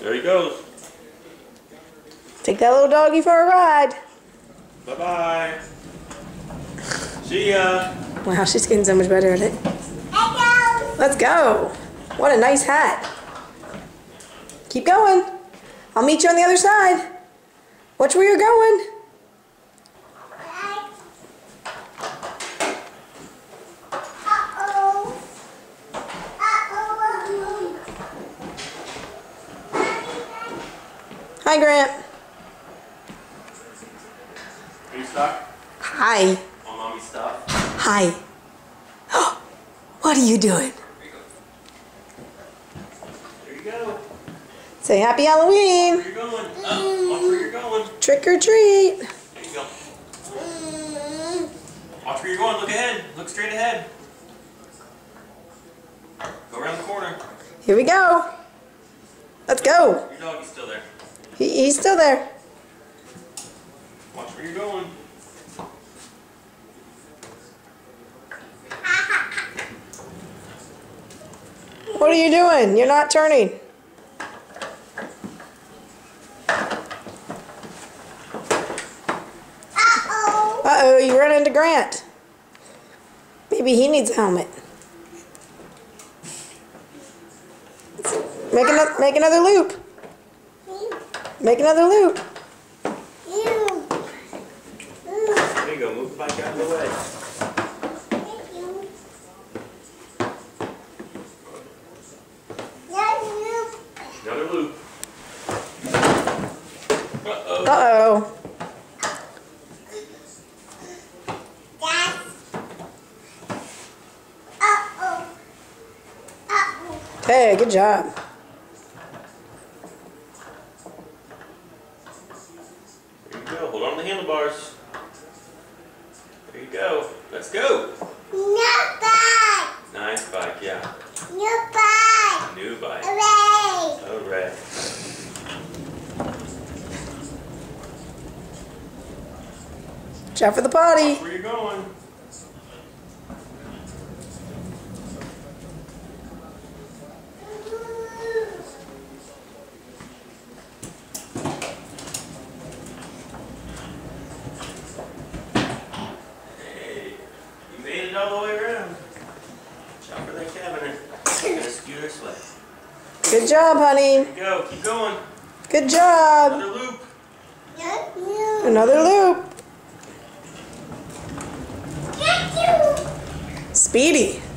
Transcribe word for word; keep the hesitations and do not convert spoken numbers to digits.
There he goes. Take that little doggy for a ride. Bye-bye. See ya. Wow, she's getting so much better at it. Let's go. What a nice hat. Keep going. I'll meet you on the other side. Watch where you're going. Hi, Grant. Are you stuck? Hi. On mommy's stuff? Hi. What are you doing? There you go. Say happy Halloween. Where you going? Oh, watch where you're going. Trick or treat. There you go. Watch where you're going. Look ahead. Look straight ahead. Go around the corner. Here we go. Let's go. Your doggy's still there. He, he's still there. Watch where you're going. What are you doing? You're not turning. Uh-oh. Uh-oh, you ran into Grant. Maybe he needs a helmet. Make another, make another loop. Make another loop. There you go. Move the bike out of the way. Another loop. Uh-oh. Uh-oh. Hey, good job. There you go. Hold on to the handlebars. There you go. Let's go. New bike. Nice bike, yeah. New bike. New bike. Hooray. Hooray. Watch out for the potty. Where you going? Hey, you made it all the way around. Watch out for that cabinet. You're gonna skew this way. Good job, honey. There you go. Keep going. Good job. Another loop. New. Another loop. Get you. Speedy.